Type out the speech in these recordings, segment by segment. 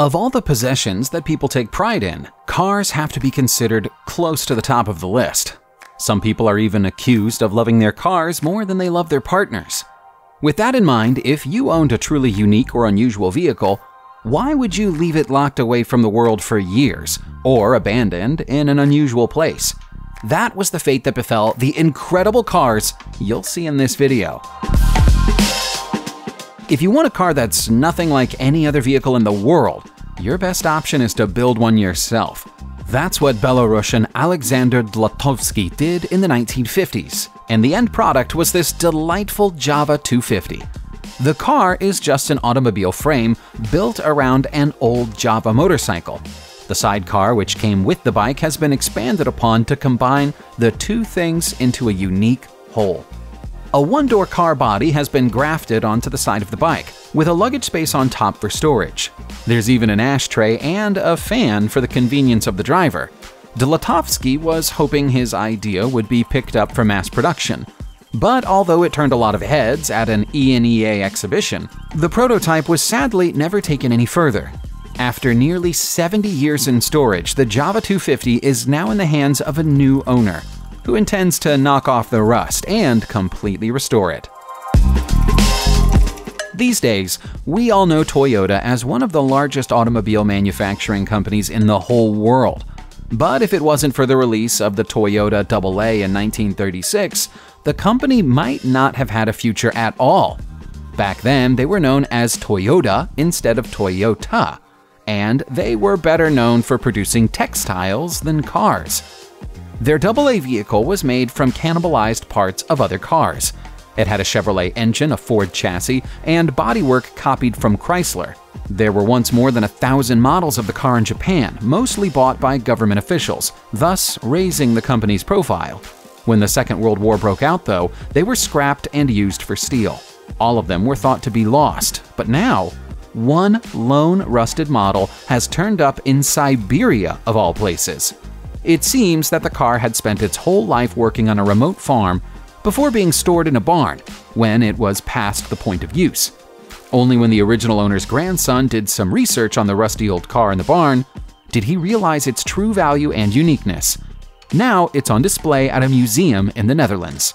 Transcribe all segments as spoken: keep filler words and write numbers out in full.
Of all the possessions that people take pride in, cars have to be considered close to the top of the list. Some people are even accused of loving their cars more than they love their partners. With that in mind, if you owned a truly unique or unusual vehicle, why would you leave it locked away from the world for years, or abandoned in an unusual place? That was the fate that befell the incredible cars you'll see in this video. If you want a car that's nothing like any other vehicle in the world, your best option is to build one yourself. That's what Belarusian Alexander Dlatovsky did in the nineteen fifties, and the end product was this delightful Java two fifty. The car is just an automobile frame built around an old Java motorcycle. The sidecar which came with the bike has been expanded upon to combine the two things into a unique whole. A one-door car body has been grafted onto the side of the bike, with a luggage space on top for storage. There's even an ashtray and a fan for the convenience of the driver. Dlatovsky was hoping his idea would be picked up for mass production. But although it turned a lot of heads at an E N E A exhibition, the prototype was sadly never taken any further. After nearly seventy years in storage, the Java two fifty is now in the hands of a new owner, who intends to knock off the rust and completely restore it. These days, we all know Toyota as one of the largest automobile manufacturing companies in the whole world. But if it wasn't for the release of the Toyota double A in nineteen thirty-six, the company might not have had a future at all. Back then, they were known as Toyota instead of Toyota, and they were better known for producing textiles than cars. Their double A vehicle was made from cannibalized parts of other cars. It had a Chevrolet engine, a Ford chassis, and bodywork copied from Chrysler. There were once more than a thousand models of the car in Japan, mostly bought by government officials, thus raising the company's profile. When the Second World War broke out, though, they were scrapped and used for steel. All of them were thought to be lost, but now, one lone rusted model has turned up in Siberia, of all places. It seems that the car had spent its whole life working on a remote farm before being stored in a barn when it was past the point of use. Only when the original owner's grandson did some research on the rusty old car in the barn did he realize its true value and uniqueness. Now it's on display at a museum in the Netherlands.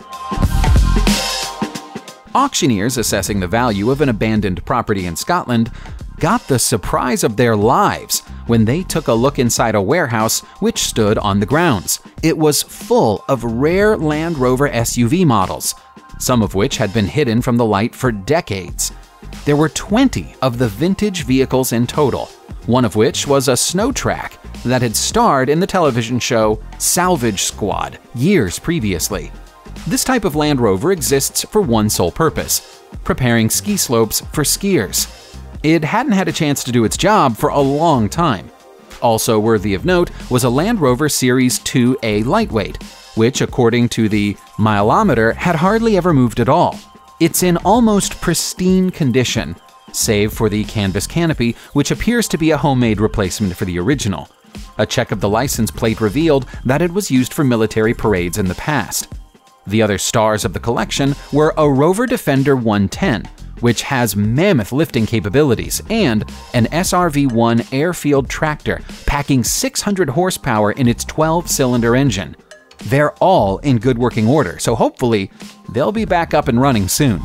Auctioneers assessing the value of an abandoned property in Scotland got the surprise of their lives when they took a look inside a warehouse which stood on the grounds. It was full of rare Land Rover S U V models, some of which had been hidden from the light for decades. There were twenty of the vintage vehicles in total, one of which was a snow track that had starred in the television show Salvage Squad years previously. This type of Land Rover exists for one sole purpose: preparing ski slopes for skiers. It hadn't had a chance to do its job for a long time. Also worthy of note was a Land Rover Series two A Lightweight, which, according to the mileometer, had hardly ever moved at all. It's in almost pristine condition, save for the canvas canopy, which appears to be a homemade replacement for the original. A check of the license plate revealed that it was used for military parades in the past. The other stars of the collection were a Rover Defender one ten, which has mammoth lifting capabilities, and an S R V one airfield tractor packing six hundred horsepower in its twelve cylinder engine. They're all in good working order, so hopefully they'll be back up and running soon.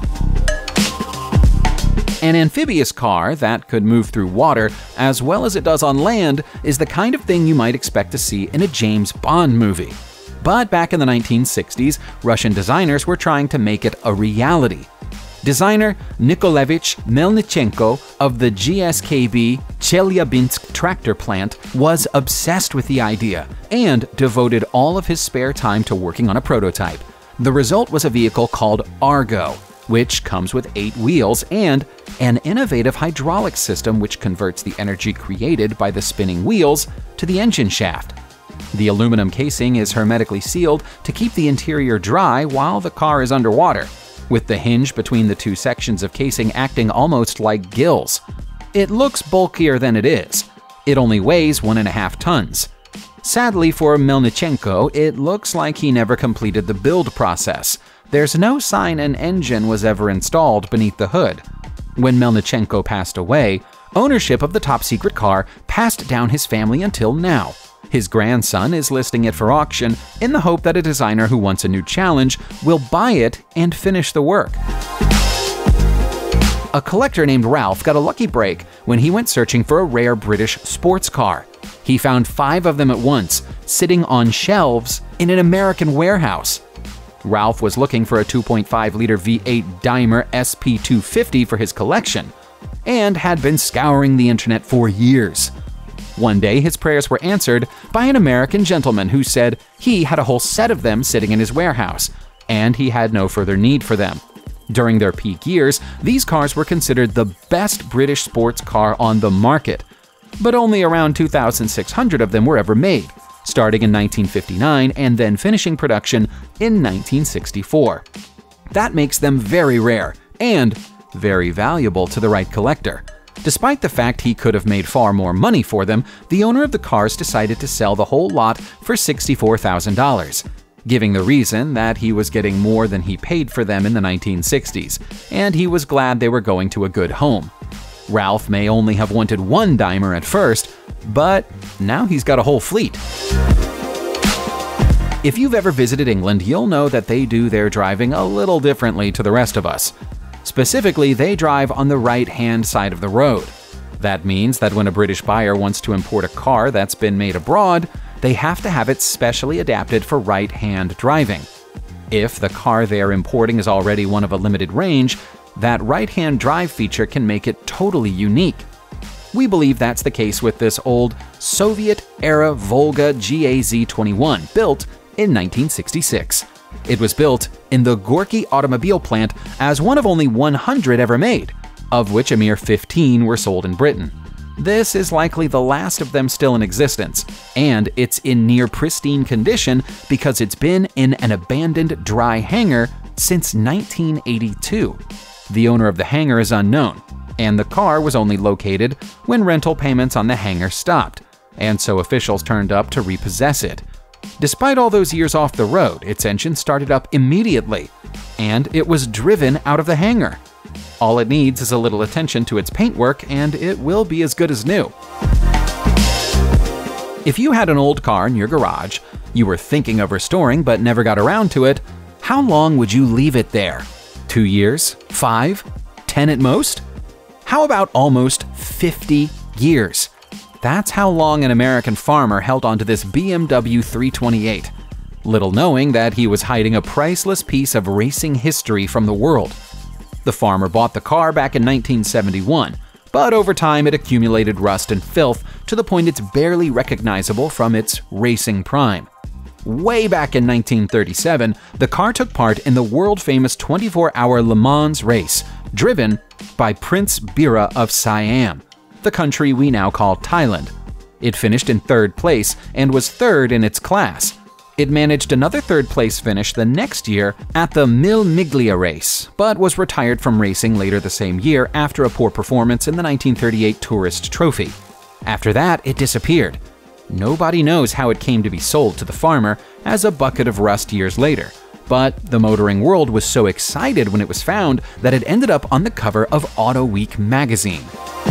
An amphibious car that could move through water as well as it does on land is the kind of thing you might expect to see in a James Bond movie. But back in the nineteen sixties, Russian designers were trying to make it a reality. Designer Nikolevich Melnichenko of the G S K B Chelyabinsk tractor plant was obsessed with the idea and devoted all of his spare time to working on a prototype. The result was a vehicle called Argo, which comes with eight wheels and an innovative hydraulic system which converts the energy created by the spinning wheels to the engine shaft. The aluminum casing is hermetically sealed to keep the interior dry while the car is underwater, with the hinge between the two sections of casing acting almost like gills. It looks bulkier than it is. It only weighs one and a half tons. Sadly for Melnichenko, it looks like he never completed the build process. There's no sign an engine was ever installed beneath the hood. When Melnichenko passed away, Ownership of the top-secret car passed down his family until now. His grandson is listing it for auction in the hope that a designer who wants a new challenge will buy it and finish the work. A collector named Ralph got a lucky break when he went searching for a rare British sports car. He found five of them at once, sitting on shelves in an American warehouse. Ralph was looking for a two point five liter V eight Daimler S P two fifty for his collection, and had been scouring the internet for years. One day, his prayers were answered by an American gentleman who said he had a whole set of them sitting in his warehouse, and he had no further need for them. During their peak years, these cars were considered the best British sports car on the market, but only around two thousand six hundred of them were ever made, starting in nineteen fifty-nine and then finishing production in nineteen sixty-four. That makes them very rare and very valuable to the right collector. Despite the fact he could have made far more money for them, the owner of the cars decided to sell the whole lot for sixty-four thousand dollars, giving the reason that he was getting more than he paid for them in the nineteen sixties, and he was glad they were going to a good home. Ralph may only have wanted one Daimler at first, but now he's got a whole fleet. If you've ever visited England, you'll know that they do their driving a little differently to the rest of us. Specifically, they drive on the right-hand side of the road. That means that when a British buyer wants to import a car that's been made abroad, they have to have it specially adapted for right-hand driving. If the car they are importing is already one of a limited range, that right-hand drive feature can make it totally unique. We believe that's the case with this old Soviet-era Volga G A Z twenty-one, built in nineteen sixty-six. It was built in the Gorky automobile plant as one of only one hundred ever made, of which a mere fifteen were sold in Britain. This is likely the last of them still in existence, and it's in near pristine condition because it's been in an abandoned dry hangar since nineteen eighty-two. The owner of the hangar is unknown, and the car was only located when rental payments on the hangar stopped, and so officials turned up to repossess it. Despite all those years off the road, its engine started up immediately, and it was driven out of the hangar. All it needs is a little attention to its paintwork, and it will be as good as new. If you had an old car in your garage, you were thinking of restoring but never got around to it, how long would you leave it there? Two years? Five? Ten at most? How about almost fifty years? That's how long an American farmer held onto this B M W three twenty-eight, little knowing that he was hiding a priceless piece of racing history from the world. The farmer bought the car back in nineteen seventy-one, but over time it accumulated rust and filth to the point it's barely recognizable from its racing prime. Way back in nineteen thirty-seven, the car took part in the world-famous twenty-four hour Le Mans race, driven by Prince Bira of Siam, the country we now call Thailand. It finished in third place and was third in its class. It managed another third-place finish the next year at the Mille Miglia race, but was retired from racing later the same year after a poor performance in the nineteen thirty-eight Tourist Trophy. After that, it disappeared. Nobody knows how it came to be sold to the farmer as a bucket of rust years later, but the motoring world was so excited when it was found that it ended up on the cover of Auto Week magazine.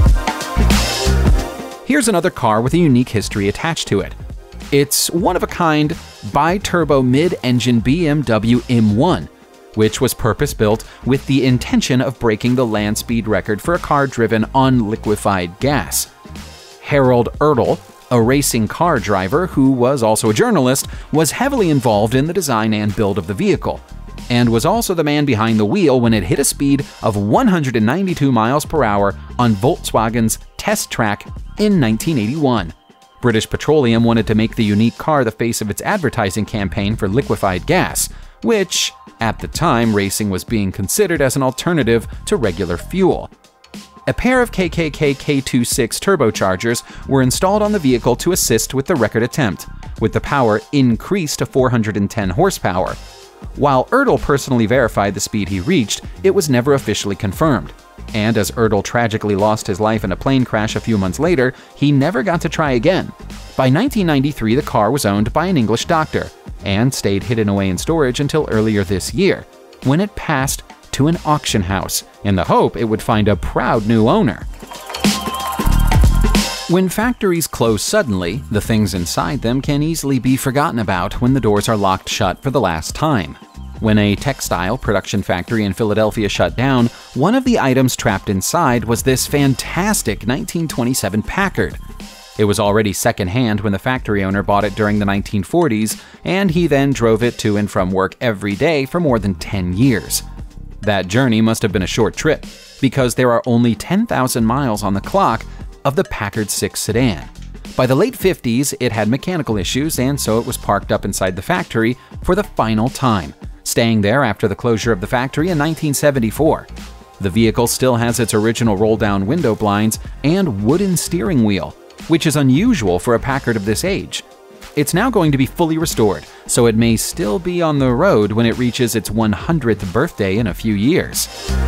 Here's another car with a unique history attached to it. It's one-of-a-kind bi-turbo mid-engine B M W M one, which was purpose-built with the intention of breaking the land speed record for a car driven on liquefied gas. Harold Erdl, a racing car driver who was also a journalist, was heavily involved in the design and build of the vehicle, and was also the man behind the wheel when it hit a speed of one hundred ninety-two miles per hour on Volkswagen's test track in nineteen eighty-one. British Petroleum wanted to make the unique car the face of its advertising campaign for liquefied gas, which, at the time, racing was being considered as an alternative to regular fuel. A pair of K K K K twenty-six turbochargers were installed on the vehicle to assist with the record attempt, with the power increased to four hundred ten horsepower. While Erdl personally verified the speed he reached, it was never officially confirmed. And as Erdl tragically lost his life in a plane crash a few months later, he never got to try again. By nineteen ninety-three, the car was owned by an English doctor, and stayed hidden away in storage until earlier this year, when it passed to an auction house, in the hope it would find a proud new owner. When factories close suddenly, the things inside them can easily be forgotten about when the doors are locked shut for the last time. When a textile production factory in Philadelphia shut down, one of the items trapped inside was this fantastic nineteen twenty-seven Packard. It was already secondhand when the factory owner bought it during the nineteen forties, and he then drove it to and from work every day for more than ten years. That journey must have been a short trip, because there are only ten thousand miles on the clock of the Packard six sedan. By the late fifties, it had mechanical issues, and so it was parked up inside the factory for the final time, staying there after the closure of the factory in nineteen seventy-four. The vehicle still has its original roll-down window blinds and wooden steering wheel, which is unusual for a Packard of this age. It's now going to be fully restored, so it may still be on the road when it reaches its one hundredth birthday in a few years.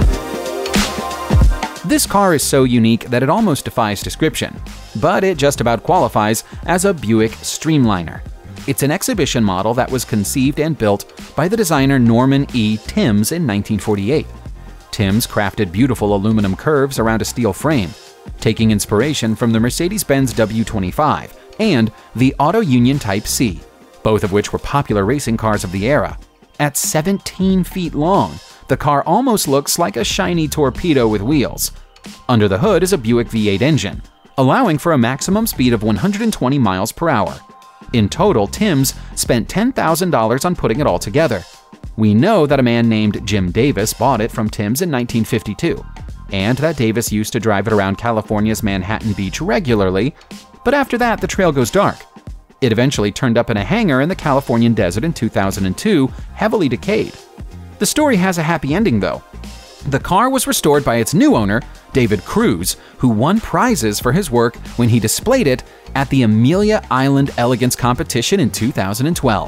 This car is so unique that it almost defies description, but it just about qualifies as a Buick Streamliner. It's an exhibition model that was conceived and built by the designer Norman E. Timms in nineteen forty-eight. Timms crafted beautiful aluminum curves around a steel frame, taking inspiration from the Mercedes-Benz W twenty-five and the Auto Union Type C, both of which were popular racing cars of the era. At seventeen feet long, the car almost looks like a shiny torpedo with wheels. Under the hood is a Buick V eight engine, allowing for a maximum speed of one hundred twenty miles per hour. In total, Timms spent ten thousand dollars on putting it all together. We know that a man named Jim Davis bought it from Timms in nineteen fifty-two, and that Davis used to drive it around California's Manhattan Beach regularly, but after that the trail goes dark. It eventually turned up in a hangar in the Californian desert in two thousand two, heavily decayed. The story has a happy ending though. The car was restored by its new owner, David Cruz, who won prizes for his work when he displayed it at the Amelia Island Elegance Competition in two thousand twelve.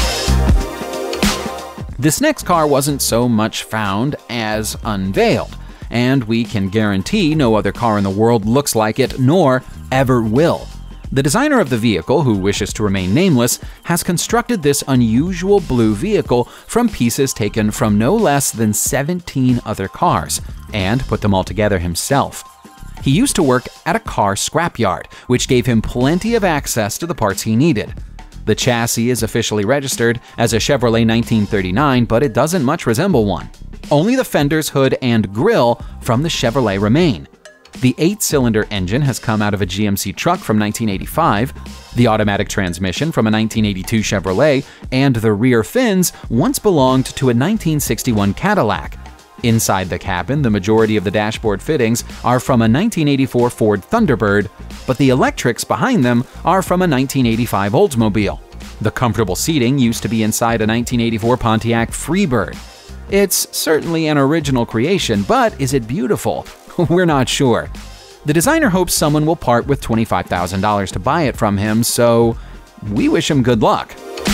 This next car wasn't so much found as unveiled, and we can guarantee no other car in the world looks like it, nor ever will. The designer of the vehicle, who wishes to remain nameless, has constructed this unusual blue vehicle from pieces taken from no less than seventeen other cars, and put them all together himself. He used to work at a car scrapyard, which gave him plenty of access to the parts he needed. The chassis is officially registered as a Chevrolet nineteen thirty-nine, but it doesn't much resemble one. Only the fenders, hood, and grille from the Chevrolet remain. The eight-cylinder engine has come out of a G M C truck from nineteen eighty-five, the automatic transmission from a nineteen eighty-two Chevrolet, and the rear fins once belonged to a nineteen sixty-one Cadillac. Inside the cabin, the majority of the dashboard fittings are from a nineteen eighty-four Ford Thunderbird, but the electrics behind them are from a nineteen eighty-five Oldsmobile. The comfortable seating used to be inside a nineteen eighty-four Pontiac Freebird. It's certainly an original creation, but is it beautiful? We're not sure. The designer hopes someone will part with twenty-five thousand dollars to buy it from him, so we wish him good luck.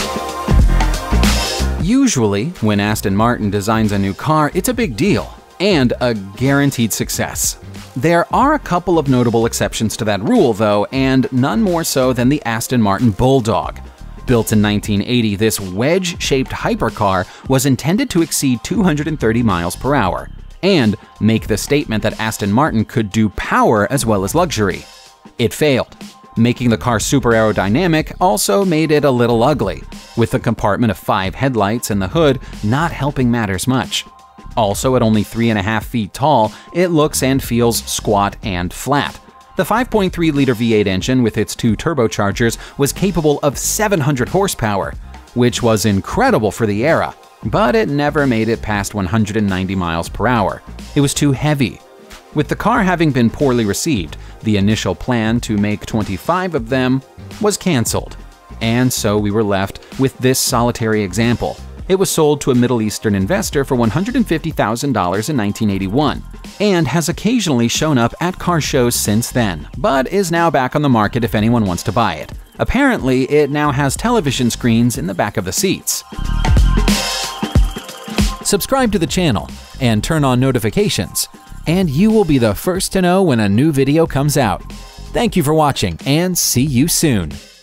Usually, when Aston Martin designs a new car, it's a big deal and a guaranteed success. There are a couple of notable exceptions to that rule, though, and none more so than the Aston Martin Bulldog. Built in nineteen eighty, this wedge-shaped hypercar was intended to exceed two hundred thirty miles per hour and make the statement that Aston Martin could do power as well as luxury. It failed. Making the car super aerodynamic also made it a little ugly, with the compartment of five headlights and the hood not helping matters much. Also, at only three and a half feet tall, it looks and feels squat and flat. The five point three liter V eight engine with its two turbochargers was capable of seven hundred horsepower, which was incredible for the era, but it never made it past one hundred ninety miles per hour. It was too heavy. With the car having been poorly received, the initial plan to make twenty-five of them was canceled. And so we were left with this solitary example. It was sold to a Middle Eastern investor for one hundred fifty thousand dollars in nineteen eighty-one, and has occasionally shown up at car shows since then, but is now back on the market if anyone wants to buy it. Apparently, it now has television screens in the back of the seats. Subscribe to the channel and turn on notifications, and you will be the first to know when a new video comes out. Thank you for watching, and see you soon!